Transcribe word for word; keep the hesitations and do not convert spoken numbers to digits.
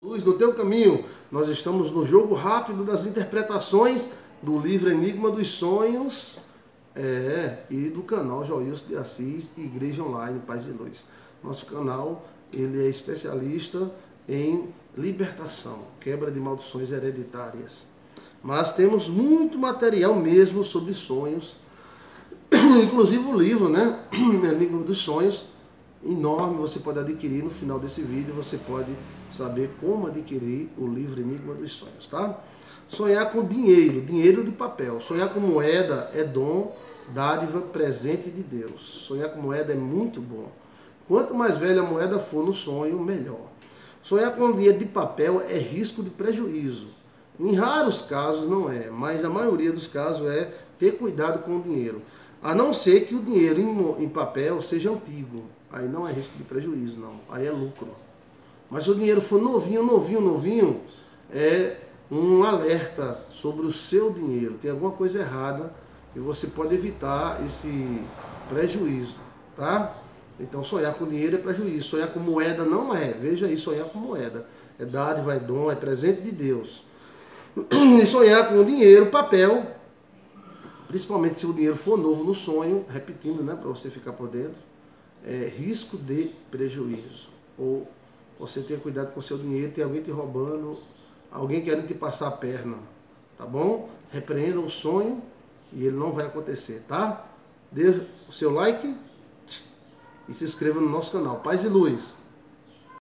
Luz no teu caminho. Nós estamos no jogo rápido das interpretações do livro Enigma dos Sonhos é, e do canal Joilson de Assis, Igreja Online Paz e Luz. Nosso canal ele é especialista em libertação, quebra de maldições hereditárias. Mas temos muito material mesmo sobre sonhos, inclusive o livro, né? Enigma dos Sonhos, enorme, você pode adquirir. No final desse vídeo você pode saber como adquirir o livro Enigma dos Sonhos, tá? Sonhar com dinheiro, dinheiro de papel. Sonhar com moeda é dom, dádiva, presente de Deus. Sonhar com moeda é muito bom. Quanto mais velha a moeda for no sonho, melhor. Sonhar com dinheiro de papel é risco de prejuízo. Em raros casos não é, mas a maioria dos casos é ter cuidado com o dinheiro. A não ser que o dinheiro em, em papel seja antigo. Aí não é risco de prejuízo, não. Aí é lucro. Mas se o dinheiro for novinho, novinho, novinho, é um alerta sobre o seu dinheiro. Tem alguma coisa errada e você pode evitar esse prejuízo, tá? Então sonhar com dinheiro é prejuízo. Sonhar com moeda não é. Veja aí, sonhar com moeda. É dádiva, é dom, é presente de Deus. E sonhar com dinheiro, papel, principalmente se o dinheiro for novo no sonho, repetindo, né, para você ficar por dentro, é risco de prejuízo. Ou você tenha cuidado com o seu dinheiro, tem alguém te roubando, alguém querendo te passar a perna, tá bom? Repreenda o sonho e ele não vai acontecer, tá? Dê o seu like e se inscreva no nosso canal. Paz e Luz!